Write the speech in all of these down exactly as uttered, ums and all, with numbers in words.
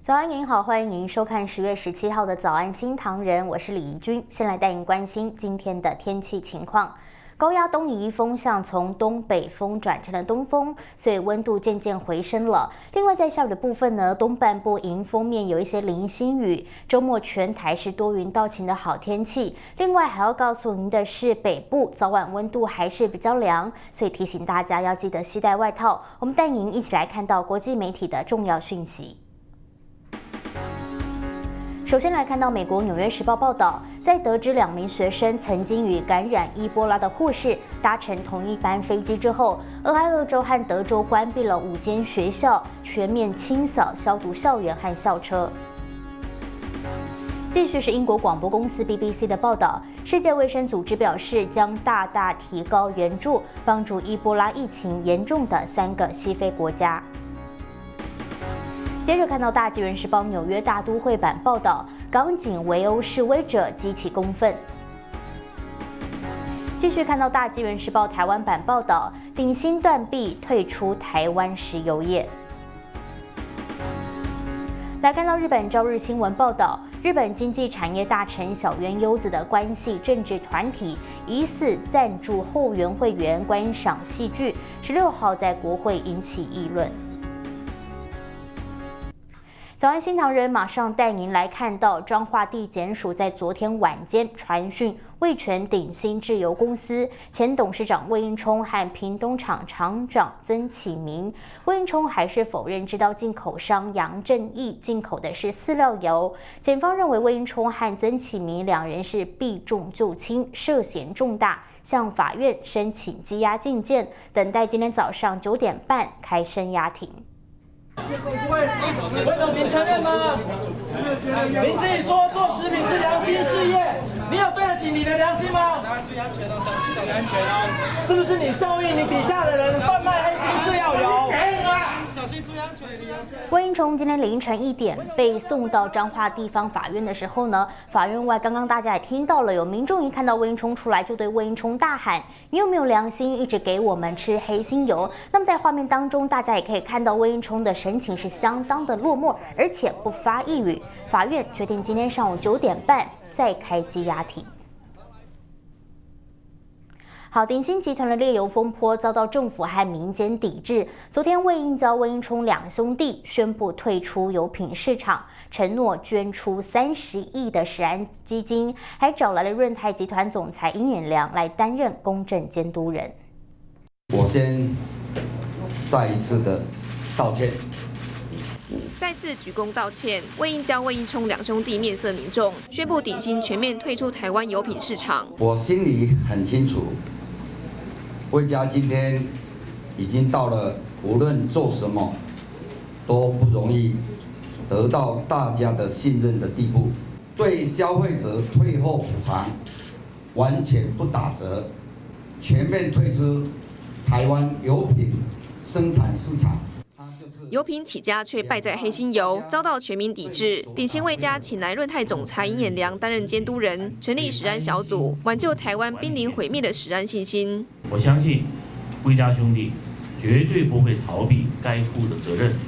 早安您好，欢迎您收看十月十七号的早安新唐人，我是李怡君。先来带您关心今天的天气情况。高压东移风向从东北风转成了东风，所以温度渐渐回升了。另外，在下午的部分呢，东半部迎风面有一些零星雨。周末全台是多云到晴的好天气。另外，还要告诉您的是，北部早晚温度还是比较凉，所以提醒大家要记得携带外套。我们带您一起来看到国际媒体的重要讯息。首先来看到美国《纽约时报》报道，在得知两名学生曾经与感染伊波拉的护士搭乘同一班飞机之后，俄亥俄州和德州关闭了五间学校，全面清扫消毒校园和校车。继续是英国广播公司 B B C 的报道，世界卫生组织表示将大大提高援助，帮助伊波拉疫情严重的三个西非国家。接着看到《大纪元时报》纽约大都会版报道，港警围殴示威者，激起公愤。继续看到《大纪元时报》台湾版报道，鼎新断臂退出台湾石油业。来看到日本朝日新闻报道，日本经济产业大臣小渊优子的关系政治团体疑似赞助后援会员观赏戏剧，十六号在国会引起议论。早安新唐人马上带您来看到，彰化地检署在昨天晚间传讯味全鼎新制油公司前董事长魏应充和屏东厂厂长曾启明。魏应充还是否认知道进口商杨正义进口的是饲料油。检方认为魏应充和曾启明两人是避重就轻，涉嫌重大，向法院申请羁押禁见，等待今天早上九点半开声押庭。 魏董，您承认吗？您自己说做食品是良心事业，你有对得起你的良心吗？注意安全哦，小心安全哦。是不是你授意你底下的人贩卖黑心饲料油？小心注意安全。 魏应充今天凌晨一点被送到彰化地方法院的时候呢，法院外刚刚大家也听到了，有民众一看到魏应充出来，就对魏应充大喊：“你有没有良心，一直给我们吃黑心油？”那么在画面当中，大家也可以看到魏应充的神情是相当的落寞，而且不发一语。法院决定今天上午九点半再开羁押庭。好，鼎新集团的炼油风波遭到政府和民间抵制。昨天，魏应交、魏应充两兄弟宣布退出油品市场，承诺捐出三十亿的食安基金，还找来了润泰集团总裁尹衍良来担任公正监督人。 我先再一次的道歉。 再次鞠躬道歉，魏应交、魏应充两兄弟面色凝重，宣布鼎新全面退出台湾油品市场。 我心里很清楚，魏家今天已经到了无论做什么都不容易得到大家的信任的地步，对消费者退后补偿完全不打折，全面退出台湾油品生产市场。 油品起家却败在黑心油，遭到全民抵制。鼎新魏家请来润泰总裁尹衍良担任监督人，成立食安小组，挽救台湾濒临毁灭的食安信心。 我相信魏家兄弟绝对不会逃避该负的责任，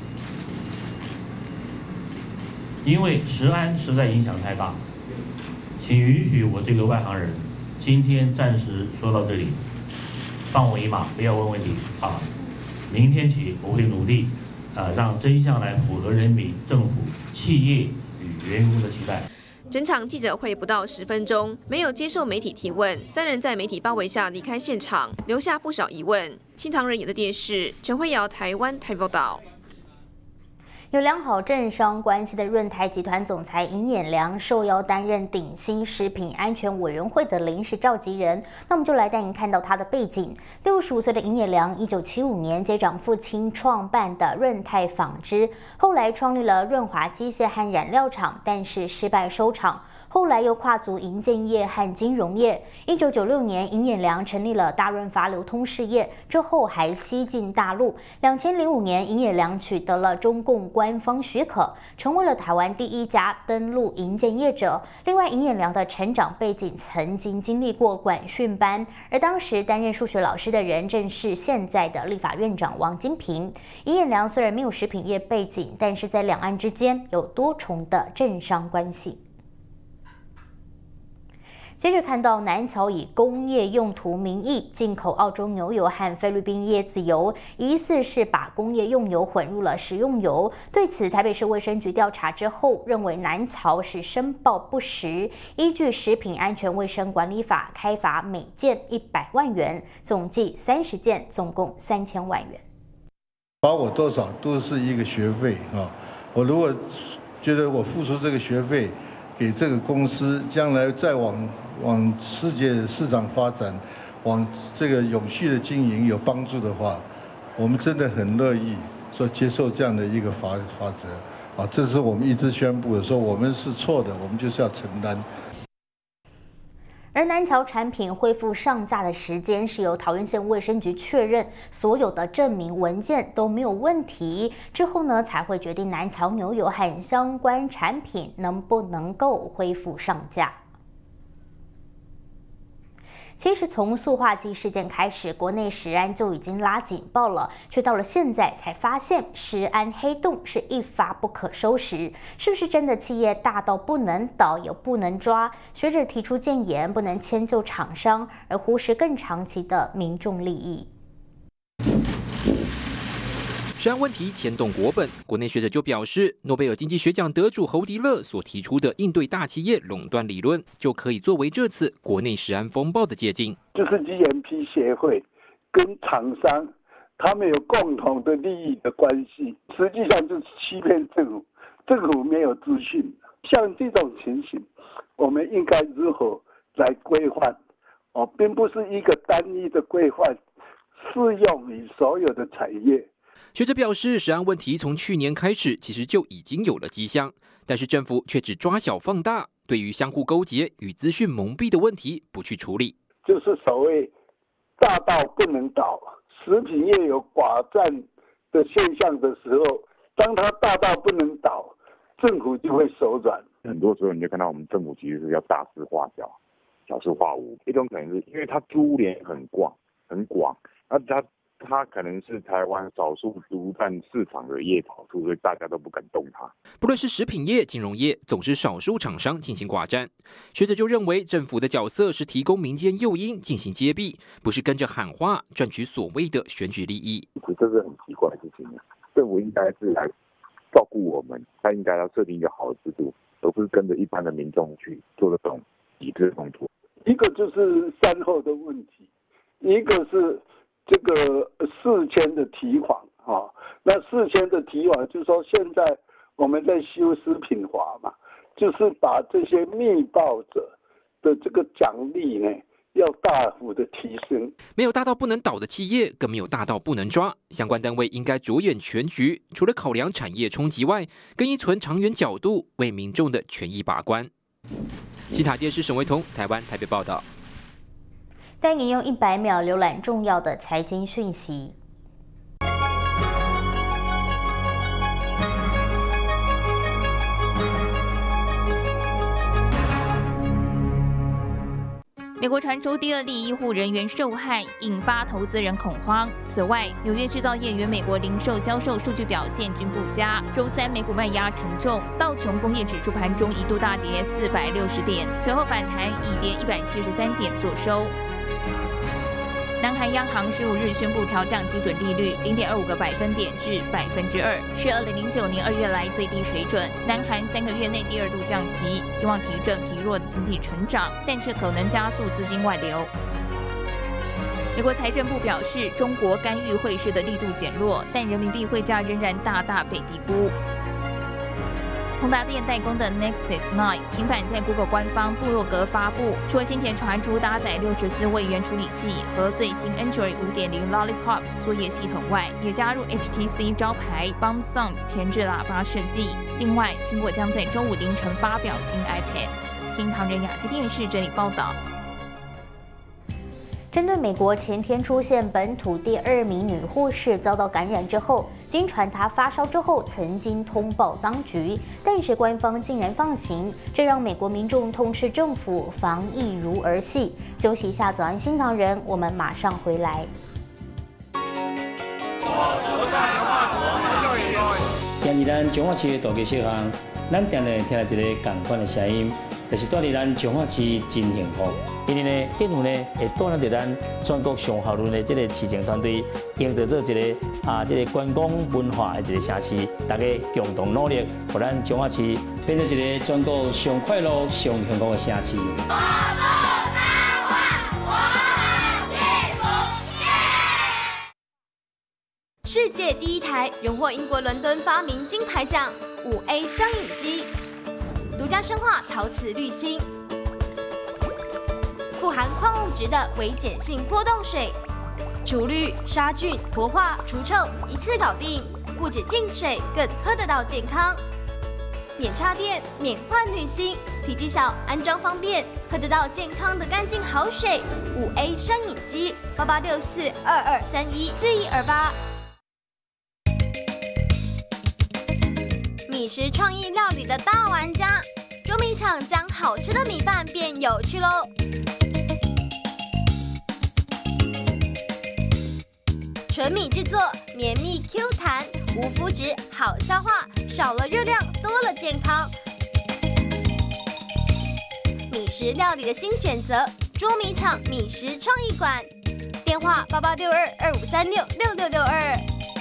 因为食安实在影响太大。请允许我这个外行人今天暂时说到这里，放我一马，不要问问题啊！明天起我会努力。呃，让真相来符合人民、政府、企业与员工的期待。 整场记者会不到十分钟，没有接受媒体提问，三人在媒体包围下离开现场，留下不少疑问。新唐人演的电视，陈慧瑶台湾台报道。 有良好政商关系的润泰集团总裁尹衍良受邀担任鼎新食品安全委员会的临时召集人。那我们就来带您看到他的背景。六十五岁的尹衍良，一九七五年接掌父亲创办的润泰纺织，后来创立了润华机械和染料厂，但是失败收场。 后来又跨足营建业和金融业。一九九六年，尹衍梁成立了大润发流通事业，之后还西进大陆。两千零五年，尹衍梁取得了中共官方许可，成为了台湾第一家登陆营建业者。另外，尹衍梁的成长背景曾经经历过管训班，而当时担任数学老师的人正是现在的立法院长王金平。尹衍梁虽然没有食品业背景，但是在两岸之间有多重的政商关系。接着看到南侨以工业用途名义进口澳洲牛油和菲律宾椰子油，疑似是把工业用油混入了食用油。对此，台北市卫生局调查之后，认为南侨是申报不实，依据《食品安全卫生管理法》开罚每件一百万元，总计三十件，总共三千万元。 罚我多少都是一个学费啊！我如果觉得我付出这个学费给这个公司，将来再往往世界市场发展，往这个永续的经营有帮助的话，我们真的很乐意说接受这样的一个法法则啊！这是我们一直宣布的，说我们是错的，我们就是要承担。 而南侨产品恢复上架的时间是由桃园县卫生局确认所有的证明文件都没有问题之后呢，才会决定南侨牛油和相关产品能不能够恢复上架。其实从塑化剂事件开始，国内食安就已经拉警报了，却到了现在才发现食安黑洞是一发不可收拾。是不是真的企业大到不能倒也不能抓？学者提出建言，不能迁就厂商，而忽视更长期的民众利益。 食安问题牵动国本，国内学者就表示，诺贝尔经济学奖得主侯迪勒所提出的应对大企业垄断理论，就可以作为这次国内食安风暴的借鉴。 就是 G M P 协会跟厂商他们有共同的利益的关系，实际上就是欺骗政府，政府没有资讯。像这种情形，我们应该如何来规范？哦，并不是一个单一的规范，适用于所有的产业。 学者表示，食安问题从去年开始其实就已经有了迹象，但是政府却只抓小放大，对于相互勾结与资讯蒙蔽的问题不去处理。 就是所谓大到不能倒，食品业有寡占的现象的时候，当它大到不能倒，政府就会手软。 很多时候你就看到我们政府其实是要大事化小，小事化无。一种可能是因为它株连很广很广，那它它可能是台湾少数独占市场的业跑出，所以大家都不敢动它。 不论是食品业、金融业，总是少数厂商进行寡占。学者就认为，政府的角色是提供民间诱因进行揭弊，不是跟着喊话赚取所谓的选举利益。 这是很奇怪的事情，政府应该是来照顾我们，他应该要设定一个好的制度，而不是跟着一般的民众去做这种抵制动作。 一个就是善后的问题，一个是这个事前的提防啊，那事前的提防就是说，现在我们在修食品法嘛，就是把这些密报者的这个奖励呢，要大幅的提升。 没有大到不能倒的企业，更没有大到不能抓。相关单位应该着眼全局，除了考量产业冲击外，更应存长远角度，为民众的权益把关。新塔电视沈维彤，台湾台北报道。 带你用一百秒浏览重要的财经讯息。 美国传出第二例医护人员受害，引发投资人恐慌。此外，纽约制造业与美国零售销售数据表现均不佳。周三美股卖压沉重，道琼工业指数盘中一度大跌四百六十点，随后反弹以跌一百七十三点作收。南韩央行十五日宣布调降基准利率零点二五个百分点至百分之二，是二零零九年二月来最低水准。南韩三个月内第二度降息，希望提振疲弱的经济成长，但却可能加速资金外流。美国财政部表示，中国干预汇市的力度减弱，但人民币汇价仍然大大被低估。宏达电代工的 Nexus 九 平板在 Google 官方部落格发布，除了先前传出搭载六十四位元处理器和最新 Android 五点零 Lollipop 作业系统外，也加入 H T C 招牌 Bomb Sound 前置喇叭设计。另外，苹果将在周五凌晨发表新 iPad。新新唐人亚太电视整理报道。 针对美国前天出现本土第二名女护士遭到感染之后，经传她发烧之后曾经通报当局，但是官方竟然放行，这让美国民众痛斥政府防疫如儿戏。休息一下，早安新唐人，我们马上回来。 今日咱彰化市的大街小巷，咱定定听到一个共款的声音，就是住伫咱彰化市真幸福。因为呢，政府呢会带领着咱全国上效率的这个市政团队，营造做一个啊这个观光文化的一个城市，大家共同努力，让咱彰化市变成一个全国上快乐、上幸福的城市。 世界第一台荣获英国伦敦发明金牌奖五 A 双饮机，独家生化陶瓷滤芯，富含矿物质的微碱性波动水，除氯、杀菌、活化、除臭一次搞定，不止进水，更喝得到健康。免插电、免换滤芯，体积小，安装方便，喝得到健康的干净好水。五 A 双饮机，八八六四二二三一四一二八。米食创意料理的大玩家，捉米厂将好吃的米饭变有趣喽！纯米制作，绵密 Q 弹，无麸质，好消化，少了热量，多了健康。米食料理的新选择，捉米厂米食创意馆，电话八八六二二五三六六六六二。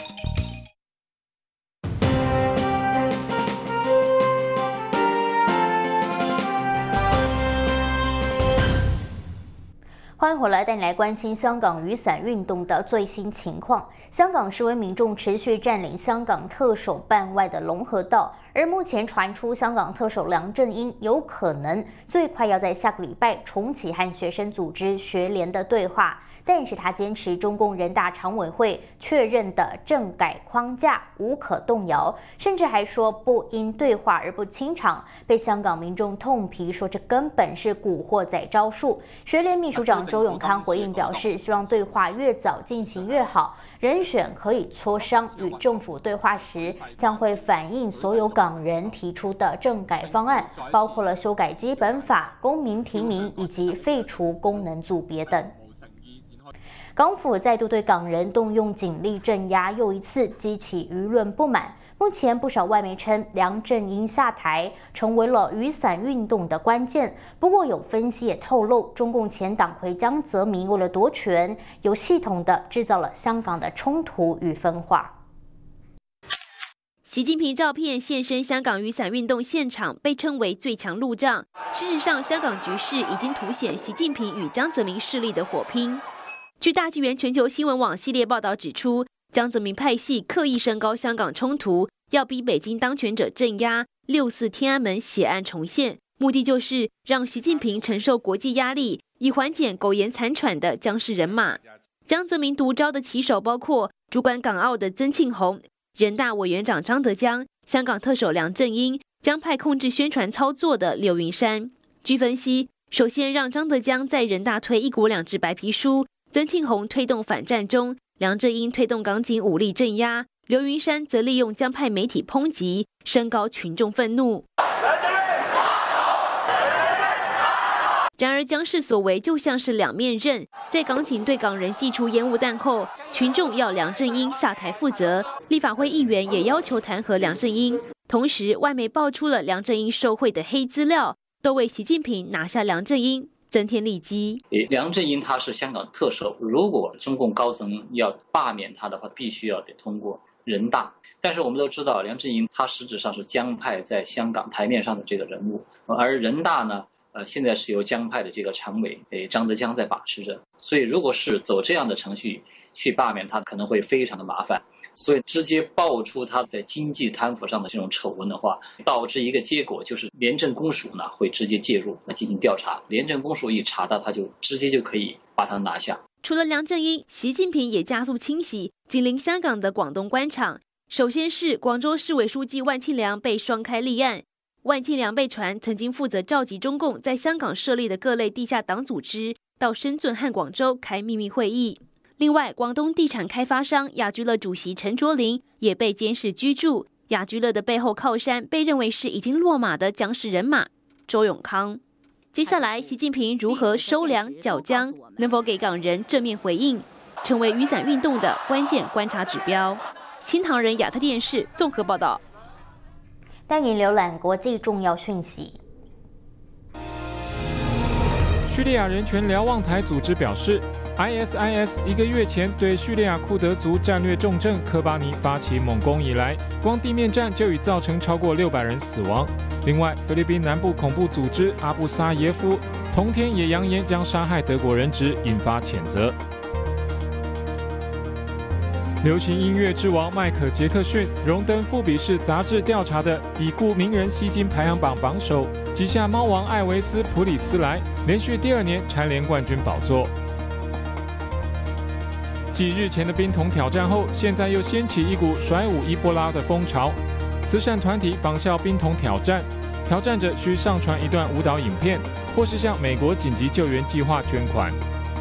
欢迎回来，带你来关心香港雨伞运动的最新情况。香港示威民众持续占领香港特首办外的龙和道，而目前传出香港特首梁振英有可能最快要在下个礼拜重启和学生组织学联的对话。但是他坚持中共人大常委会确认的政改框架无可动摇，甚至还说不因对话而不清场，被香港民众痛批说这根本是古惑仔招数。学联秘书长周永康回应表示，希望对话越早进行越好，人选可以磋商，与政府对话时将会反映所有港人提出的政改方案，包括了修改基本法、公民提名以及废除功能组别等。港府再度对港人动用警力镇压，又一次激起舆论不满。目前不少外媒称梁振英下台成为了雨伞运动的关键。不过有分析也透露，中共前党魁江泽民为了夺权，有系统的制造了香港的冲突与分化。 习近平照片现身香港雨伞运动现场，被称为最强路障。事实上，香港局势已经凸显习近平与江泽民势力的火拼。据大纪元全球新闻网系列报道指出，江泽民派系刻意升高香港冲突，要逼北京当权者镇压六四天安门血案重现，目的就是让习近平承受国际压力，以缓解苟延残喘的江氏人马。江泽民独招的棋手包括主管港澳的曾庆红、人大委员长张德江、香港特首梁振英、江派控制宣传操作的刘云山。据分析，首先让张德江在人大推一国两制白皮书，曾庆红推动反战中，梁振英推动港警武力镇压，刘云山则利用江派媒体抨击，升高群众愤怒。然而江氏所为就像是两面刃，在港警对港人祭出烟雾弹后，群众要梁振英下台负责，立法会议员也要求弹劾梁振英。同时，外媒爆出了梁振英受贿的黑资料，都为习近平拿下梁振英增添利基。 梁振英他是香港特首，如果中共高层要罢免他的话，必须要得通过人大。但是我们都知道，梁振英他实质上是江派在香港台面上的这个人物，而人大呢，呃，现在是由江派的这个常委诶张德江在把持着。所以，如果是走这样的程序去罢免他，可能会非常的麻烦。所以直接爆出他在经济贪腐上的这种丑闻的话，导致一个结果就是廉政公署呢会直接介入来进行调查，廉政公署一查到，他就直接就可以把他拿下。 除了梁振英，习近平也加速清洗紧邻香港的广东官场。首先是广州市委书记万庆良被双开立案， 万庆良被传曾经负责召集中共在香港设立的各类地下党组织到深圳和广州开秘密会议。另外，广东地产开发商雅居乐主席陈卓麟也被监视居住。雅居乐的背后靠山被认为是已经落马的僵尸人马周永康。接下来，习近平如何收粮剿疆，能否给港人正面回应，成为雨伞运动的关键观察指标。新唐人亚太电视综合报道。 带您浏览国际重要讯息。 叙利亚人权瞭望台组织表示 ，I S I S 一个月前对叙利亚库德族战略重镇科巴尼发起猛攻以来，光地面战就已造成超过六百人死亡。另外，菲律宾南部恐怖组织阿布萨耶夫同天也扬言将杀害德国人质，引发谴责。流行音乐之王迈克·杰克逊荣登富比士杂志调查的已故名人吸金排行榜榜首，旗下猫王艾维斯·普里斯莱连续第二年蝉联冠军宝座。继日前的冰桶挑战后，现在又掀起一股甩舞伊波拉的风潮。慈善团体仿效冰桶挑战，挑战者需上传一段舞蹈影片，或是向美国紧急救援计划捐款。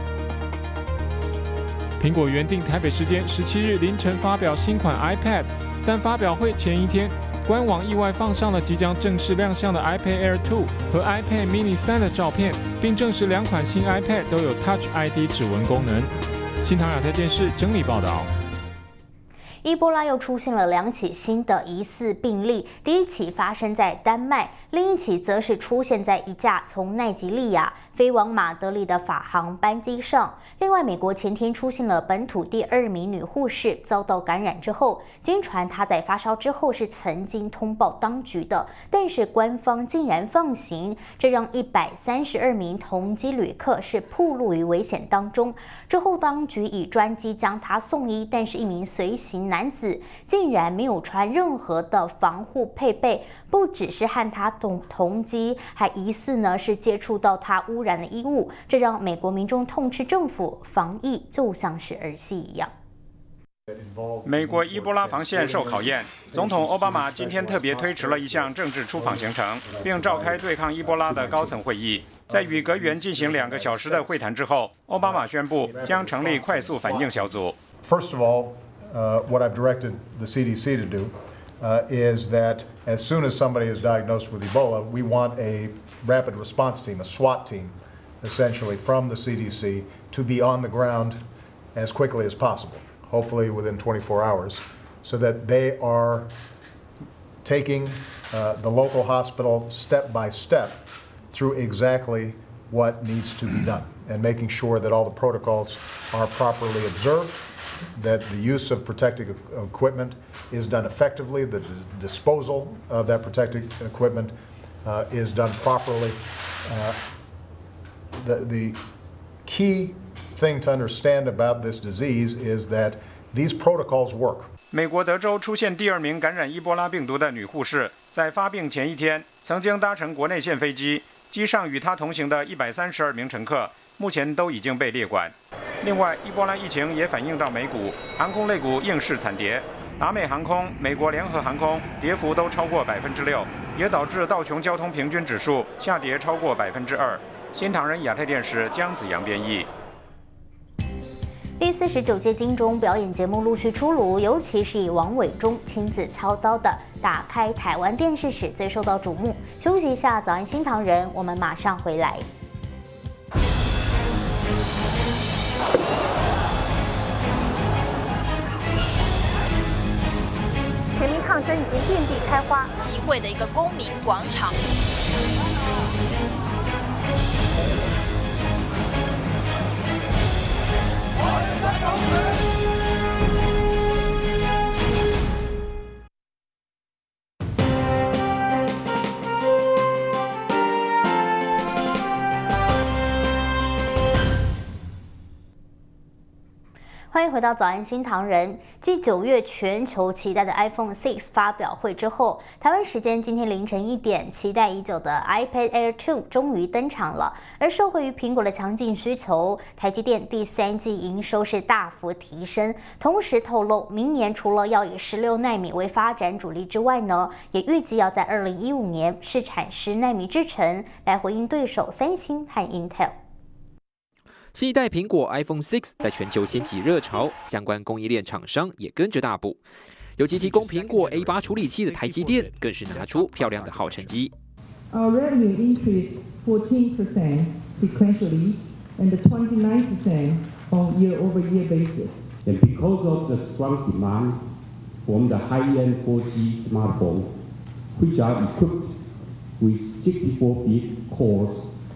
苹果原定台北时间十七日凌晨发表新款 iPad， 但发表会前一天，官网意外放上了即将正式亮相的 iPad Air 二和 iPad Mini 三的照片，并证实两款新 iPad 都有 Touch I D 指纹功能。新唐亚太电视整理报道。 伊波拉又出现了两起新的疑似病例，第一起发生在丹麦，另一起则是出现在一架从奈及利亚飞往马德里的法航班机上。另外，美国前天出现了本土第二名女护士遭到感染之后，经传她在发烧之后是曾经通报当局的，但是官方竟然放行，这让一百三十二名同机旅客是暴露于危险当中。之后，当局以专机将她送医，但是一名随行男子竟然没有穿任何的防护配备，不只是和他同同机，还疑似呢是接触到他污染的衣物，这让美国民众痛斥政府防疫就像是儿戏一样。 美国伊波拉防线受考验，总统奥巴马今天特别推迟了一项政治出访行程，并召开对抗伊波拉的高层会议。在与阁员进行两个小时的会谈之后，奥巴马宣布将成立快速反应小组。 First of all, uh, what I've directed the C D C to do uh, is that as soon as somebody is diagnosed with Ebola, we want a rapid response team, a SWAT team, essentially from the C D C, to be on the ground as quickly as possible, hopefully within twenty-four hours, so that they are taking uh, the local hospital step by step through exactly what needs to be done and making sure that all the protocols are properly observed, that the use of protective equipment is done effectively, that the disposal of that protective equipment uh, is done properly. Uh, the, the key thing to understand about this disease is that these protocols work. 美国德州出现第二名感染伊波拉病毒的女护士，在发病前一天曾经搭乘国内线飞机，机上与她同行的一百三十二名乘客，目前都已经被列管。另外，伊波拉疫情也反映到美股，航空类股应市惨跌，达美航空、美国联合航空跌幅都超过百分之六，也导致道琼交通平均指数下跌超过百分之二。新唐人亚太电视姜子阳编译。 第四十九届金钟表演节目陆续出炉，尤其是以王伟忠亲自操刀的打开台湾电视史最受到瞩目。休息一下，早安新唐人，我们马上回来。 全民抗争已经遍地开花，集会的一个公民广场。 欢迎回到早安新唐人。继九月全球期待的 iPhone 六发表会之后，台湾时间今天凌晨一点，期待已久的 iPad Air 二终于登场了。而受惠于苹果的强劲需求，台积电第三季营收是大幅提升。同时透露，明年除了要以十六奈米为发展主力之外呢，也预计要在二零一五年试产十奈米制程，来回应对手三星和 Intel。 新一代苹果 iPhone 六在全球掀起热潮，相关供应链厂商也跟着大步。尤其提供苹果 A 八 处理器的台积电，更是拿出漂亮的好成绩。 Our revenue increased fourteen percent sequentially and twenty-nine percent on year-over-year basis. And because of the strong demand from the high-end four G smartphone, which are equipped with sixty-four bit cores,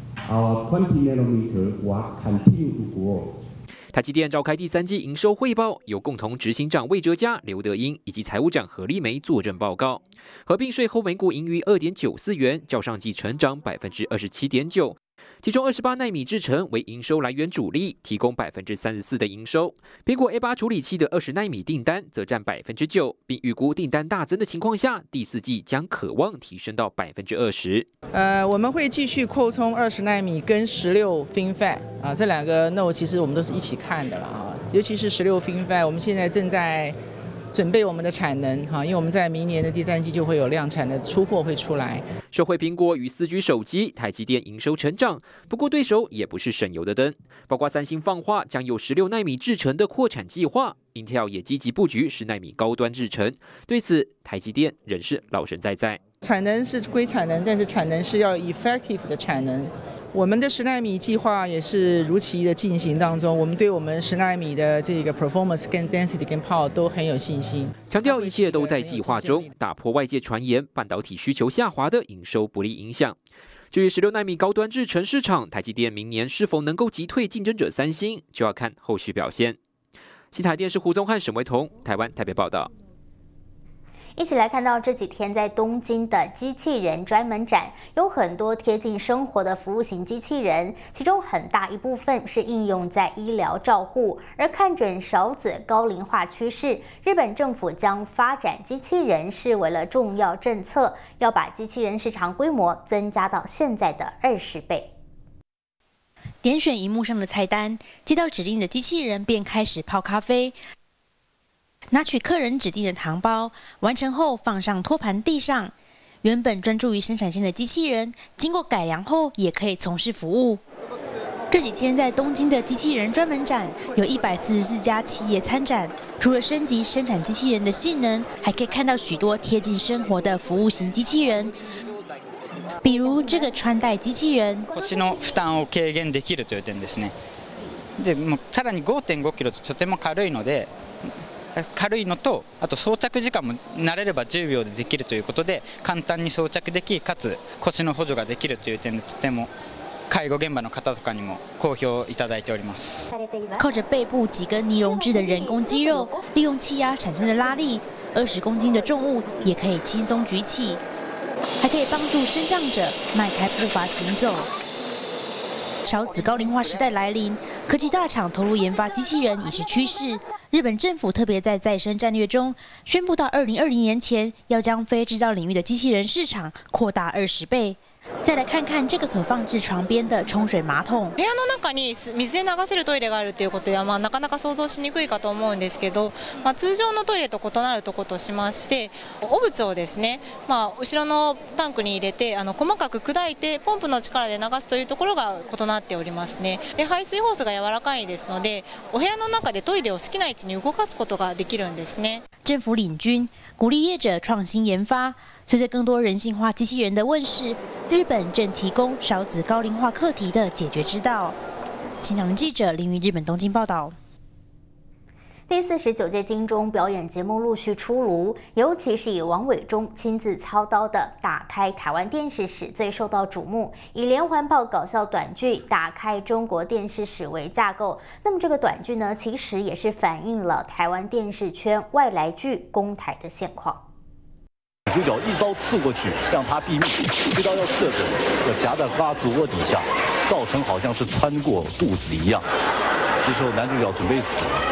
our twenty nanometer will continue to grow. 台积电召开第三季营收汇报，由共同执行长魏哲嘉、刘德英以及财务长何立梅坐镇报告。合并税后每股盈余二点九四元，较上季成长百分之二十七点九。其中二十八奈米制程为营收来源主力，提供百分之三十四的营收。苹果 A 八 处理器的二十奈米订单则占百分之九，并预估订单大增的情况下，第四季将可望提升到百分之二十。 呃，我们会继续扩充二十奈米跟十六 FinFET 啊，这两个 node 其实我们都是一起看的了啊，尤其是十六 FinFET， 我们现在正在准备我们的产能哈，因为我们在明年的第三季就会有量产的出货会出来。 受惠苹果与四 G 手机，台积电营收成长，不过对手也不是省油的灯，包括三星放话将有十六奈米制程的扩产计划 ，Intel 也积极布局十奈米高端制程。对此，台积电仍是老神在在。 产能是归产能，但是产能是要 effective 的产能。我们的十奈米计划也是如期的进行当中，我们对我们十奈米的这个 performance 跟 density 跟 power 都很有信心。 强调一切都在计划中，打破外界传言半导体需求下滑的营收不利影响。至于十六奈米高端制程市场，台积电明年是否能够击退竞争者三星，就要看后续表现。新台电视胡宗汉、沈维彤，台湾台北报道。 一起来看到这几天在东京的机器人专门展，有很多贴近生活的服务型机器人，其中很大一部分是应用在医疗照护。而看准少子高龄化趋势，日本政府将发展机器人视为了重要政策，要把机器人市场规模增加到现在的二十倍。 点选荧幕上的菜单，接到指令的机器人便开始泡咖啡。拿取客人指定的糖包，完成后放上托盘地上。原本专注于生产线的机器人，经过改良后也可以从事服务。这几天在东京的机器人专门展，有一百四十四家企业参展。除了升级生产机器人的性能，还可以看到许多贴近生活的服务型机器人。比如这个穿戴机器人。 腰の負担を軽減できるという点ですね。で、もうさらに ごてんごキロととても軽いので。軽いのと、あと装着時間も慣れればじゅうびょうでできるということで簡単に装着でき、かつ腰の補助ができるという点でとても介護現場の方とかにも好評いただいております。 靠着背部几根尼龙制的人工肌肉，利用气压产生的拉力，二十公斤的重物也可以轻松举起，还可以帮助身障者迈开步伐行走。少子高龄化时代来临，科技大厂投入研发机器人已是趋势。日本政府特别在再生战略中宣布，到二零二零年前要将非制造领域的机器人市场扩大二十倍。再来看看这个可放置床边的冲水马桶。 部屋の中に水で流せるトイレがあるということでは、まあ、なかなか想像しにくいかと思うんですけど、まあ、通常のトイレと異なるところとしまして、汚物をですね、まあ、後ろのタンクに入れてあの細かく砕いてポンプの力で流すというところが異なっておりますね。で、排水ホースが柔らかいですので、お部屋の中でトイレを好きな位置に動かすことができるんですね。 政府领军，鼓励业者创新研发。随着更多人性化机器人的问世，日本正提供少子高龄化课题的解决之道。新唐人记者林于日本东京报道。 第四十九届金钟表演节目陆续出炉，尤其是以王伟忠亲自操刀的《打开台湾电视史》最受到瞩目，以连环爆搞笑短剧打开中国电视史为架构。那么这个短剧呢，其实也是反映了台湾电视圈外来剧攻台的现况。 主角一刀刺过去，让他毙命，这刀要刺着，要夹在胳肢窝底下，造成好像是穿过肚子一样。这时候男主角准备死了。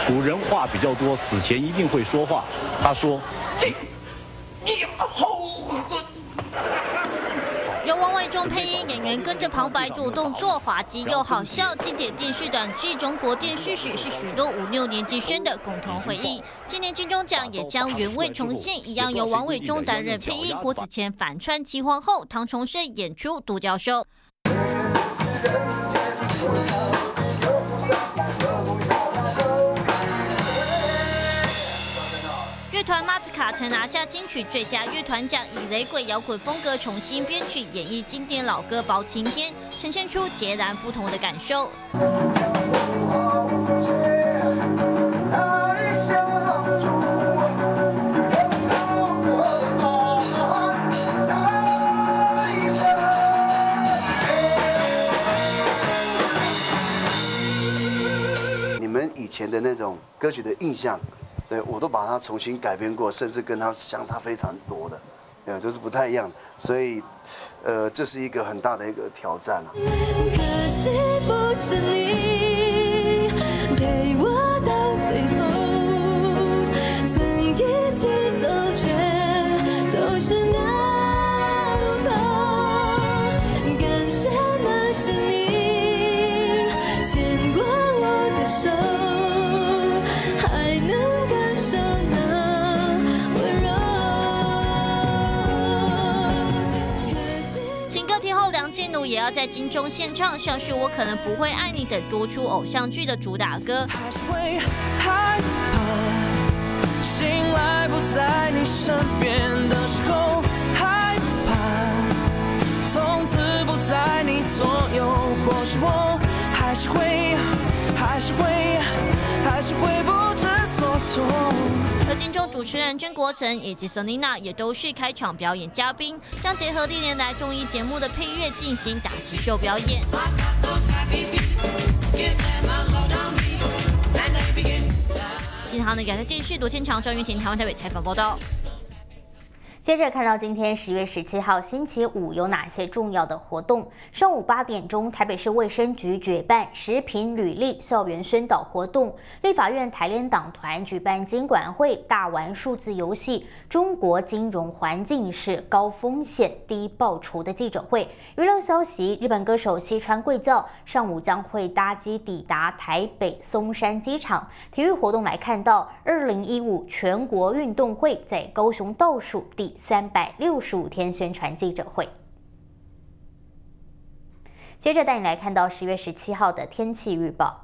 古人话比较多，死前一定会说话。他说：“你你好。” 由王伟忠配音，演员跟着旁白做动作，滑稽又好笑。经典电视短剧《中国电视史》是许多五六年级生的共同回忆。今年金钟奖也将原味重现，一样由王伟忠担任配音，郭子乾反串齐皇后，唐崇盛演出独角兽。乐团马兹卡曾拿下金曲最佳乐团奖，以雷鬼摇滚风格重新编曲演绎经典老歌《包青天》，呈现出截然不同的感受。 你们以前的那种歌曲的印象？对，我都把它重新改编过，甚至跟它相差非常多的，对，都是不太一样的，所以，呃，这是一个很大的一个挑战啊。可惜不是你陪我到最后，曾一起走却走失那路口，感谢那是你牵过我的手。 也要在金钟献唱，像是我可能不会爱你等多出偶像剧的主打歌。还是会害怕，醒来不在你身边的时候，害怕，从此不在你左右。或许我还是会，还是会，还是会不知所措。而金钟主持人曾国城以及 Selina 也都是开场表演嘉宾，将结合历年来综艺节目的配乐进行打击秀表演。新唐的亚太电视罗天强、张云婷台湾台北采访报道。接着看到今天十月十七号星期五有哪些重要的活动？上午八点钟，台北市卫生局举办食品履历校园宣导活动；立法院台联党团举办金管会大玩数字游戏中国金融环境是高风险低报酬的记者会。娱乐消息：日本歌手西川贵教上午将会搭机抵达台北松山机场。体育活动来看到，二零一五全国运动会在高雄倒数第三百六十五天宣传记者会。接着带你来看到十月十七号的天气预报。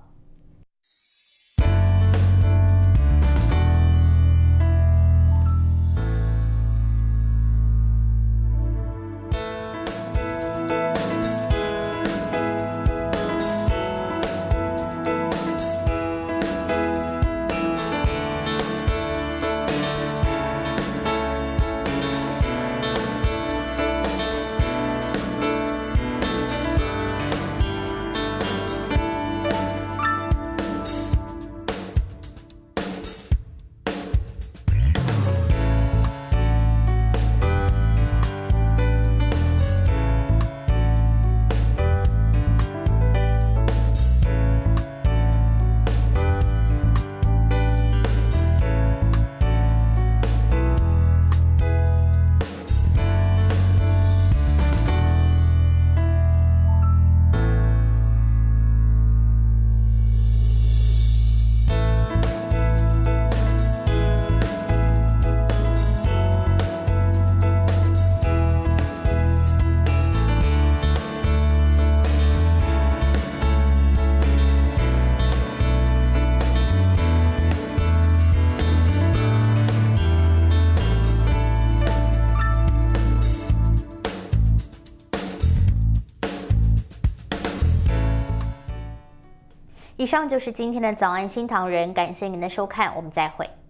以上就是今天的早安新唐人，感谢您的收看，我们再会。